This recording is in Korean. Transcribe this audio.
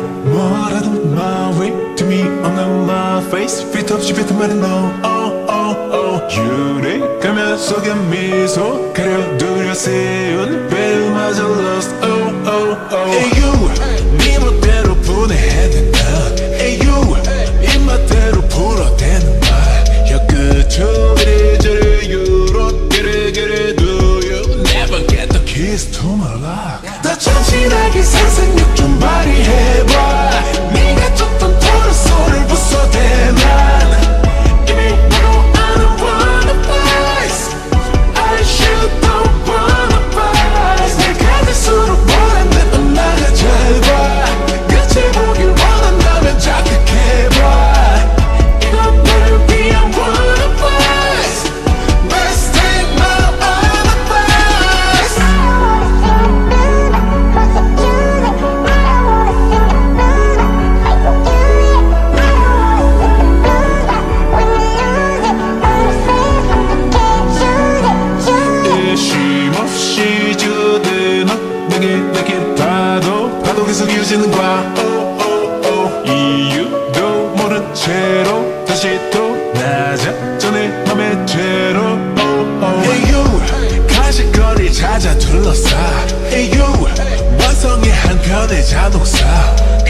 뭐라도 my way to me 없는 my face fit 없이 뱉은 말은 no 유리가면 속에 미소 가려두려 세운 배우마저 lost Hey you 네 멋대로 분해해낸 넌 Hey you 입맛대로 불어대는 말 혀끝으로 이리저리 유로 게레게레 do you never get the keys to my lock 더 참신하게 상상력 좀 발휘해봐 네가 쫓던 토론 소리를 부숴대만 이미 나도 아는 wanna place I should don't wanna place 내가 될수록 원하는 엄마가 잘봐 끝을 보길 원한다면 자극해봐 이건 너를 위한 wanna place Let's take my other place 쉼없이 주드는 내게 파도 계속 이어지는 과 이유도 모른 채로 다시 또 낮아 전에 맘의 죄로 Hey you 가시거리 찾아 둘러싸 Hey you 완성의 한편의 자동차